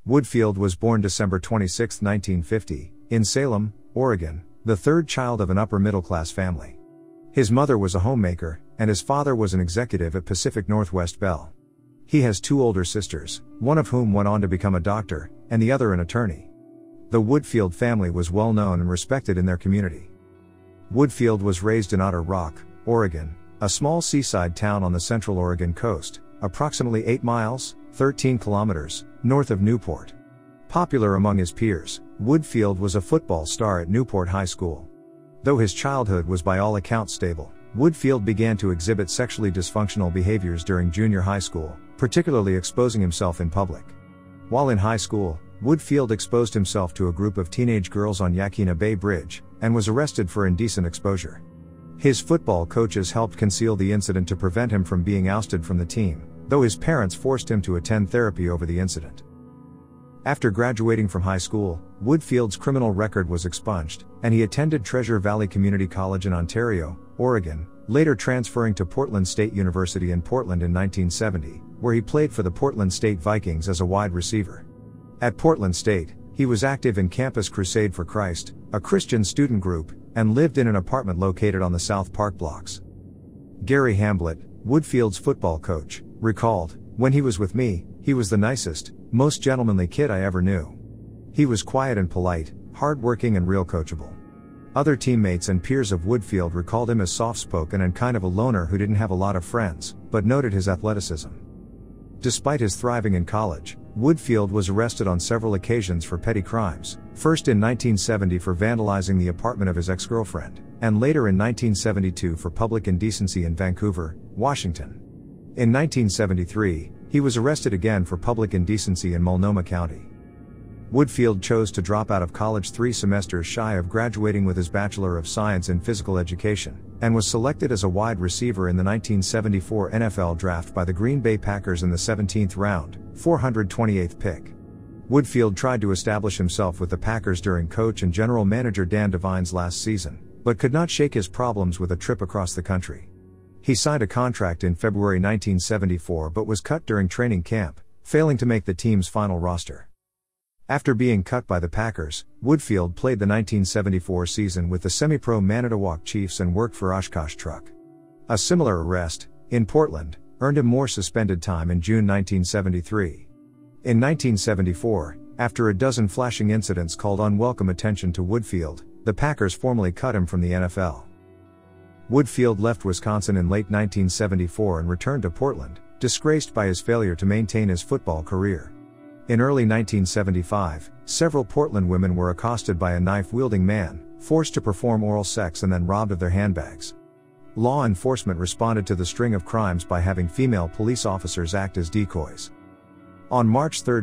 Woodfield was born December 26, 1950, in Salem, Oregon, the third child of an upper-middle-class family. His mother was a homemaker, and his father was an executive at Pacific Northwest Bell. He has two older sisters, one of whom went on to become a doctor, and the other an attorney. The Woodfield family was well known and respected in their community. Woodfield was raised in Otter Rock, Oregon, a small seaside town on the central Oregon coast, approximately 8 miles, 13 kilometers, north of Newport. Popular among his peers, Woodfield was a football star at Newport High School. Though his childhood was by all accounts stable, Woodfield began to exhibit sexually dysfunctional behaviors during junior high school, particularly exposing himself in public. While in high school, Woodfield exposed himself to a group of teenage girls on Yaquina Bay Bridge, and was arrested for indecent exposure. His football coaches helped conceal the incident to prevent him from being ousted from the team, though his parents forced him to attend therapy over the incident. After graduating from high school, Woodfield's criminal record was expunged, and he attended Treasure Valley Community College in Ontario, Oregon, later transferring to Portland State University in Portland in 1970, where he played for the Portland State Vikings as a wide receiver. At Portland State, he was active in Campus Crusade for Christ, a Christian student group, and lived in an apartment located on the South Park blocks. Gary Hamblett, Woodfield's football coach, recalled, "When he was with me, he was the nicest, most gentlemanly kid I ever knew. He was quiet and polite, hard-working and real coachable." Other teammates and peers of Woodfield recalled him as soft-spoken and kind of a loner who didn't have a lot of friends, but noted his athleticism. Despite his thriving in college, Woodfield was arrested on several occasions for petty crimes, first in 1970 for vandalizing the apartment of his ex-girlfriend, and later in 1972 for public indecency in Vancouver, Washington. In 1973, he was arrested again for public indecency in Multnomah County. Woodfield chose to drop out of college 3 semesters shy of graduating with his Bachelor of Science in Physical Education, and was selected as a wide receiver in the 1974 NFL Draft by the Green Bay Packers in the 17th round, 428th pick. Woodfield tried to establish himself with the Packers during coach and general manager Dan Devine's last season, but could not shake his problems with a trip across the country. He signed a contract in February 1974 but was cut during training camp, failing to make the team's final roster. After being cut by the Packers, Woodfield played the 1974 season with the semi-pro Manitowoc Chiefs and worked for Oshkosh Truck. A similar arrest, in Portland, earned him more suspended time in June 1973. In 1974, after a dozen flashing incidents called unwelcome attention to Woodfield, the Packers formally cut him from the NFL. Woodfield left Wisconsin in late 1974 and returned to Portland, disgraced by his failure to maintain his football career. In early 1975, several Portland women were accosted by a knife-wielding man, forced to perform oral sex and then robbed of their handbags. Law enforcement responded to the string of crimes by having female police officers act as decoys. On March 3,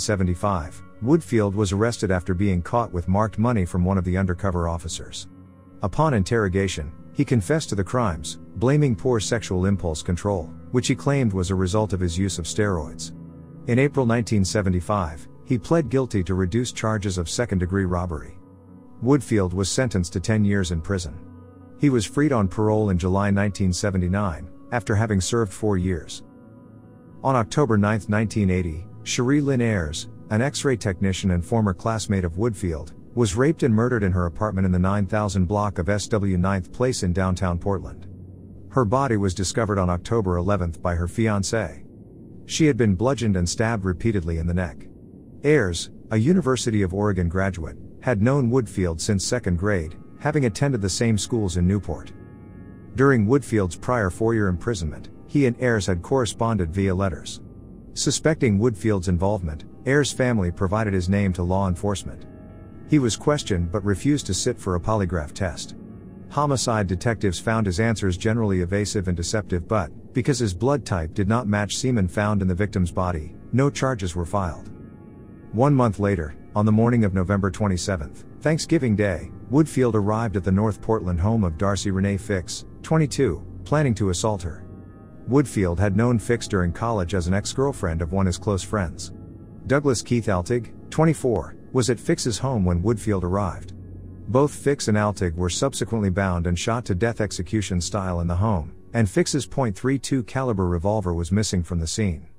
1975, Woodfield was arrested after being caught with marked money from one of the undercover officers. Upon interrogation, he confessed to the crimes, blaming poor sexual impulse control, which he claimed was a result of his use of steroids. In April 1975, he pled guilty to reduced charges of second-degree robbery. Woodfield was sentenced to 10 years in prison. He was freed on parole in July 1979, after having served 4 years. On October 9, 1980, Cherie Lynn Ayers, an X-ray technician and former classmate of Woodfield, was raped and murdered in her apartment in the 9000 block of SW 9th Place in downtown Portland. Her body was discovered on October 11 by her fiancé. She had been bludgeoned and stabbed repeatedly in the neck. Ayers, a University of Oregon graduate, had known Woodfield since 2nd grade, having attended the same schools in Newport. During Woodfield's prior 4-year imprisonment, he and Ayers had corresponded via letters. Suspecting Woodfield's involvement, Ayers' family provided his name to law enforcement. He was questioned but refused to sit for a polygraph test. Homicide detectives found his answers generally evasive and deceptive, but, because his blood type did not match semen found in the victim's body, no charges were filed. 1 month later, on the morning of November 27, Thanksgiving Day, Woodfield arrived at the North Portland home of Darcy Renee Fix, 22, planning to assault her. Woodfield had known Fix during college as an ex-girlfriend of one of his close friends. Douglas Keith Altig, 24, was at Fix's home when Woodfield arrived. Both Fix and Altig were subsequently bound and shot to death execution style in the home, and Fix's .32 caliber revolver was missing from the scene.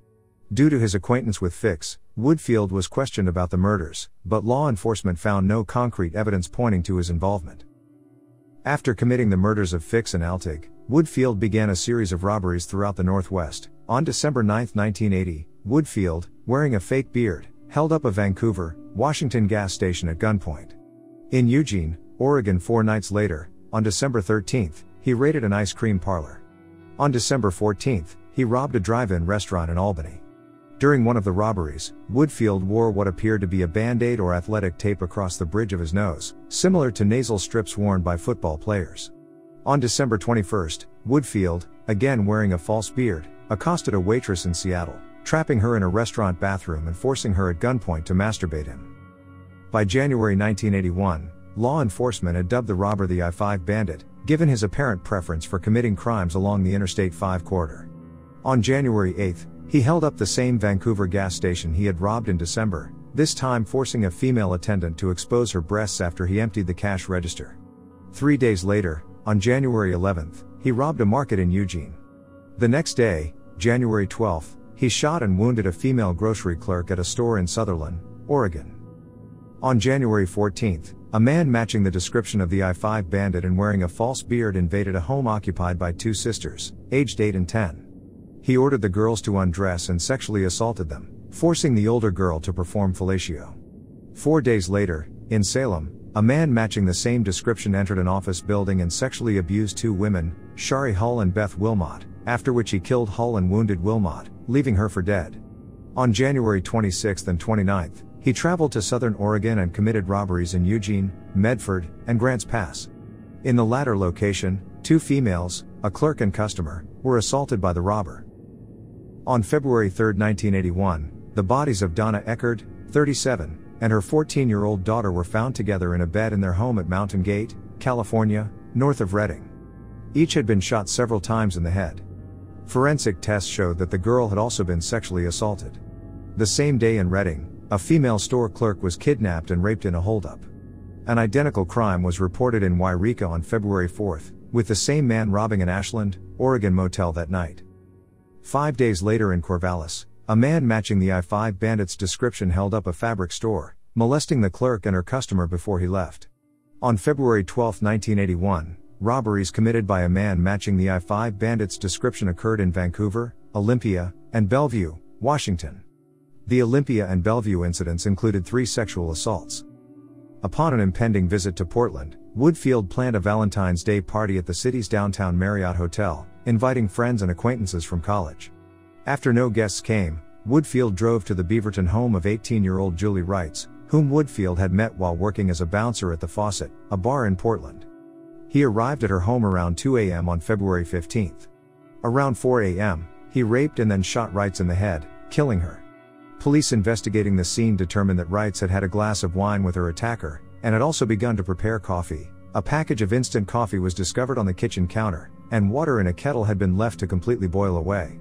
Due to his acquaintance with Fix, Woodfield was questioned about the murders, but law enforcement found no concrete evidence pointing to his involvement. After committing the murders of Fix and Altig, Woodfield began a series of robberies throughout the Northwest. On December 9, 1980, Woodfield, wearing a fake beard, held up a Vancouver, Washington gas station at gunpoint. In Eugene, Oregon 4 nights later, on December 13, he raided an ice cream parlor. On December 14, he robbed a drive-in restaurant in Albany. During one of the robberies, Woodfield wore what appeared to be a Band-Aid or athletic tape across the bridge of his nose, similar to nasal strips worn by football players. On December 21, Woodfield, again wearing a false beard, accosted a waitress in Seattle, trapping her in a restaurant bathroom and forcing her at gunpoint to masturbate him. By January 1981, law enforcement had dubbed the robber the I-5 Bandit, given his apparent preference for committing crimes along the Interstate 5 corridor. On January 8, he held up the same Vancouver gas station he had robbed in December, this time forcing a female attendant to expose her breasts after he emptied the cash register. 3 days later, on January 11, he robbed a market in Eugene. The next day, January 12, he shot and wounded a female grocery clerk at a store in Sutherland, Oregon. On January 14, a man matching the description of the I-5 Bandit and wearing a false beard invaded a home occupied by two sisters, aged 8 and 10. He ordered the girls to undress and sexually assaulted them, forcing the older girl to perform fellatio. 4 days later, in Salem, a man matching the same description entered an office building and sexually abused two women, Shari Hull and Beth Wilmot, after which he killed Hull and wounded Wilmot, leaving her for dead. On January 26 and 29, he traveled to southern Oregon and committed robberies in Eugene, Medford, and Grants Pass. In the latter location, two females, a clerk and customer, were assaulted by the robber. On February 3, 1981, the bodies of Donna Eckerd, 37, and her 14-year-old daughter were found together in a bed in their home at Mountain Gate, California, north of Redding. Each had been shot several times in the head. Forensic tests showed that the girl had also been sexually assaulted. The same day in Redding, a female store clerk was kidnapped and raped in a holdup. An identical crime was reported in Wairika on February 4, with the same man robbing an Ashland, Oregon motel that night. 5 days later in Corvallis, a man matching the I-5 Bandit's description held up a fabric store, molesting the clerk and her customer before he left. On February 12, 1981, robberies committed by a man matching the I-5 Bandit's description occurred in Vancouver, Olympia, and Bellevue, Washington. The Olympia and Bellevue incidents included 3 sexual assaults. Upon an impending visit to Portland, Woodfield planned a Valentine's Day party at the city's downtown Marriott Hotel, inviting friends and acquaintances from college. After no guests came, Woodfield drove to the Beaverton home of 18-year-old Julie Wrights, whom Woodfield had met while working as a bouncer at the Faucet, a bar in Portland. He arrived at her home around 2 a.m. on February 15. Around 4 a.m., he raped and then shot Wrights in the head, killing her. Police investigating the scene determined that Wrights had had a glass of wine with her attacker, and had also begun to prepare coffee. A package of instant coffee was discovered on the kitchen counter, and water in a kettle had been left to completely boil away.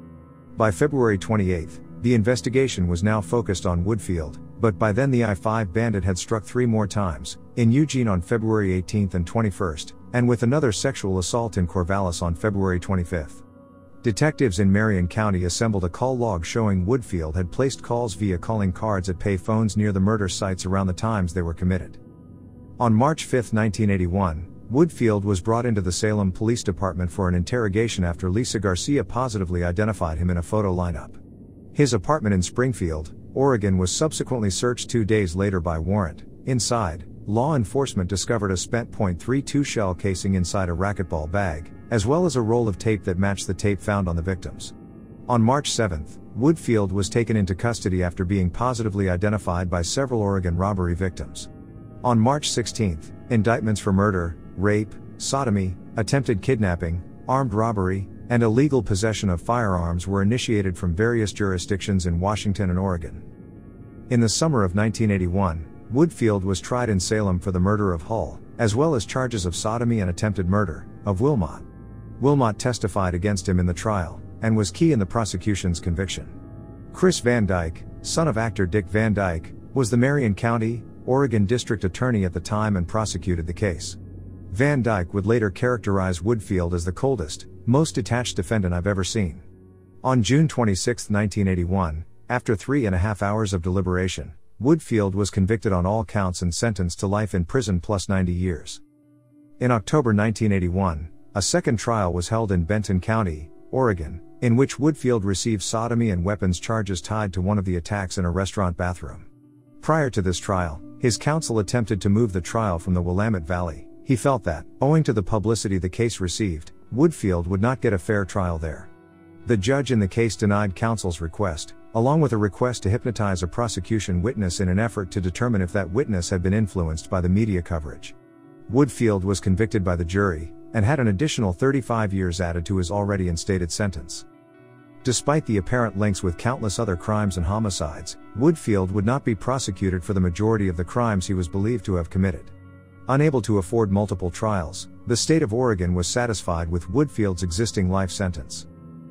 By February 28, the investigation was now focused on Woodfield, but by then the I-5 Bandit had struck 3 more times, in Eugene on February 18 and 21, and with another sexual assault in Corvallis on February 25. Detectives in Marion County assembled a call log showing Woodfield had placed calls via calling cards at pay phones near the murder sites around the times they were committed. On March 5, 1981, Woodfield was brought into the Salem Police Department for an interrogation after Lisa Garcia positively identified him in a photo lineup. His apartment in Springfield, Oregon was subsequently searched 2 days later by warrant. Inside, law enforcement discovered a spent .32 shell casing inside a racquetball bag, as well as a roll of tape that matched the tape found on the victims. On March 7, Woodfield was taken into custody after being positively identified by several Oregon robbery victims. On March 16, indictments for murder, rape, sodomy, attempted kidnapping, armed robbery, and illegal possession of firearms were initiated from various jurisdictions in Washington and Oregon. In the summer of 1981, Woodfield was tried in Salem for the murder of Hull, as well as charges of sodomy and attempted murder of Wilmot. Wilmot testified against him in the trial, and was key in the prosecution's conviction. Chris Van Dyke, son of actor Dick Van Dyke, was the Marion County, Oregon District Attorney at the time and prosecuted the case. Van Dyke would later characterize Woodfield as the coldest, most detached defendant I've ever seen. On June 26, 1981, after 3.5 hours of deliberation, Woodfield was convicted on all counts and sentenced to life in prison plus 90 years. In October 1981, a second trial was held in Benton County, Oregon, in which Woodfield received sodomy and weapons charges tied to one of the attacks in a restaurant bathroom. Prior to this trial, his counsel attempted to move the trial from the Willamette Valley. He felt that, owing to the publicity the case received, Woodfield would not get a fair trial there. The judge in the case denied counsel's request, along with a request to hypnotize a prosecution witness in an effort to determine if that witness had been influenced by the media coverage. Woodfield was convicted by the jury, and had an additional 35 years added to his already instated sentence. Despite the apparent links with countless other crimes and homicides, Woodfield would not be prosecuted for the majority of the crimes he was believed to have committed. Unable to afford multiple trials, the state of Oregon was satisfied with Woodfield's existing life sentence.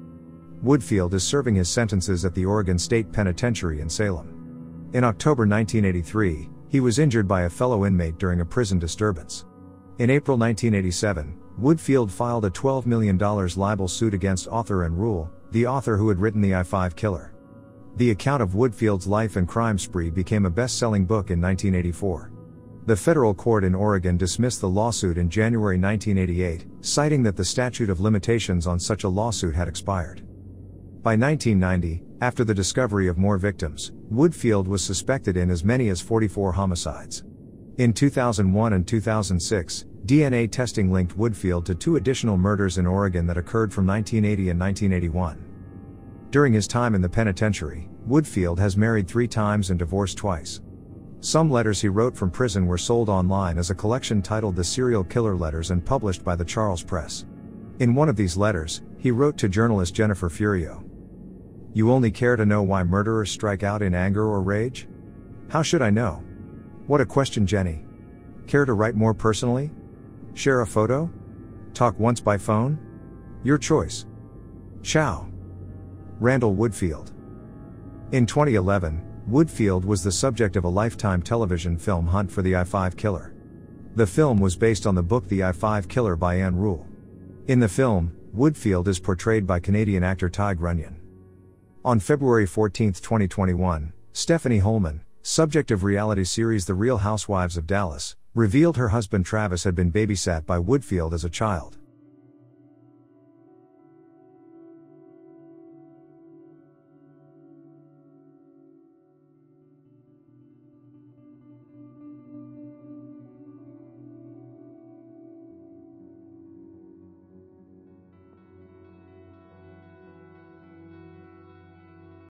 Woodfield is serving his sentences at the Oregon State Penitentiary in Salem. In October 1983, he was injured by a fellow inmate during a prison disturbance. In April 1987, Woodfield filed a $12 million libel suit against Author and Rule, the author who had written the I-5 Killer. The account of Woodfield's life and crime spree became a best-selling book in 1984. The federal court in Oregon dismissed the lawsuit in January 1988, citing that the statute of limitations on such a lawsuit had expired. By 1990, after the discovery of more victims, Woodfield was suspected in as many as 44 homicides. In 2001 and 2006, DNA testing linked Woodfield to 2 additional murders in Oregon that occurred from 1980 and 1981. During his time in the penitentiary, Woodfield has married 3 times and divorced twice. Some letters he wrote from prison were sold online as a collection titled The Serial Killer Letters and published by the Charles Press. In one of these letters, he wrote to journalist Jennifer Furio, "You only care to know why murderers strike out in anger or rage? How should I know? What a question, Jenny. Care to write more personally? Share a photo? Talk once by phone? Your choice. Ciao. Randall Woodfield." In 2011, Woodfield was the subject of a Lifetime television film Hunt for the I-5 Killer. The film was based on the book The I-5 Killer by Ann Rule. In the film, Woodfield is portrayed by Canadian actor Ty Grunion. On February 14, 2021, Stephanie Holman, subject of reality series The Real Housewives of Dallas, revealed her husband Travis had been babysat by Woodfield as a child.